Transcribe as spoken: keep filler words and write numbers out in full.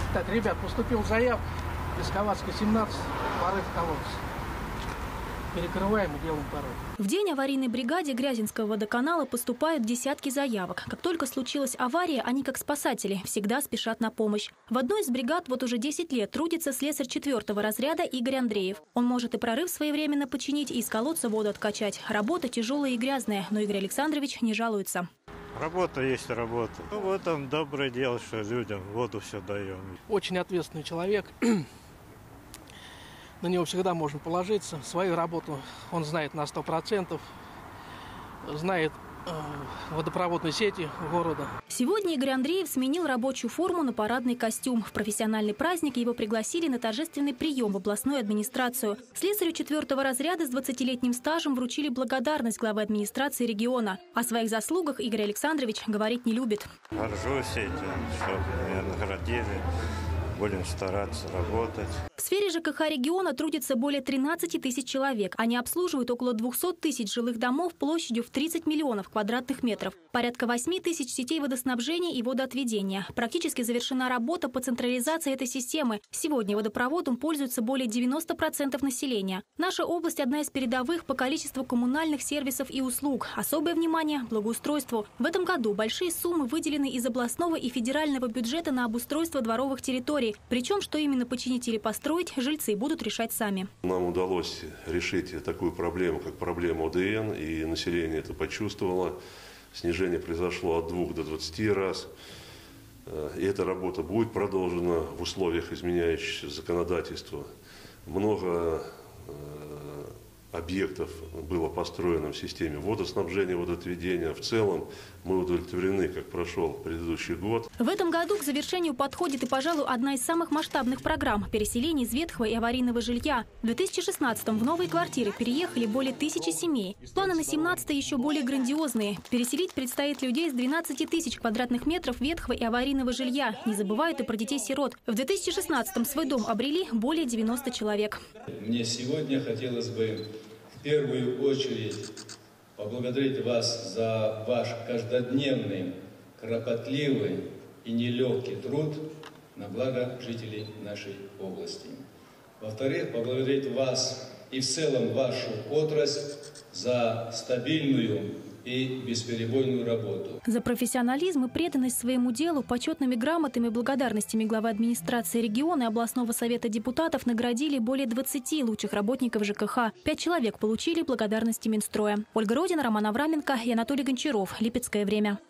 Так, ребят, поступил заявка из Ковацкой семнадцать, порыв колодца. Перекрываем и делаем порыв. В день аварийной бригаде Грязинского водоканала поступают десятки заявок. Как только случилась авария, они, как спасатели, всегда спешат на помощь. В одной из бригад вот уже десять лет трудится слесарь четвертого разряда Игорь Андреев. Он может и прорыв своевременно починить, и из колодца воду откачать. Работа тяжелая и грязная, но Игорь Александрович не жалуется. Работа есть работа. Ну, в этом доброе дело, что людям воду все даем. Очень ответственный человек. На него всегда можно положиться. Свою работу он знает на сто процентов. Знает э, водопроводные сети города. Сегодня Игорь Андреев сменил рабочую форму на парадный костюм. В профессиональный праздник его пригласили на торжественный прием в областную администрацию. Слесарю четвертого разряда с двадцатилетним стажем вручили благодарность главы администрации региона. О своих заслугах Игорь Александрович говорить не любит. Горжусь этим, что меня наградили. Будем стараться работать. В сфере ЖКХ региона трудится более тринадцати тысяч человек. Они обслуживают около двухсот тысяч жилых домов площадью в тридцать миллионов квадратных метров. Порядка восьми тысяч сетей водоснабжения и водоотведения. Практически завершена работа по централизации этой системы. Сегодня водопроводом пользуются более девяноста процентов населения. Наша область одна из передовых по количеству коммунальных сервисов и услуг. Особое внимание – благоустройству. В этом году большие суммы выделены из областного и федерального бюджета на обустройство дворовых территорий. Причем, что именно починить или построить, жильцы будут решать сами. Нам удалось решить такую проблему, как проблема О Дэ Эн, и население это почувствовало. Снижение произошло от двух до двадцати раз. И эта работа будет продолжена в условиях изменяющегося законодательства. Много объектов было построено в системе водоснабжения, водоотведения. В целом мы удовлетворены, как прошел предыдущий год. В этом году к завершению подходит и, пожалуй, одна из самых масштабных программ – переселение из ветхого и аварийного жилья. В две тысячи шестнадцатом в новые квартиры переехали более тысячи семей. Планы на семнадцатый еще более грандиозные. Переселить предстоит людей с двенадцати тысяч квадратных метров ветхого и аварийного жилья. Не забывают и про детей-сирот. В две тысячи шестнадцатом свой дом обрели более девяноста человек. Мне сегодня хотелось бы в первую очередь поблагодарить вас за ваш каждодневный, кропотливый и нелегкий труд на благо жителей нашей области. Во-вторых, поблагодарить вас и в целом вашу отрасль за стабильную и бесперебойную работу. За профессионализм и преданность своему делу почетными грамотами и благодарностями главы администрации региона и областного совета депутатов наградили более двадцати лучших работников ЖКХ. Пять человек получили благодарности Минстроя. Ольга Родина, Роман Авраменко и Анатолий Гончаров. Липецкое время.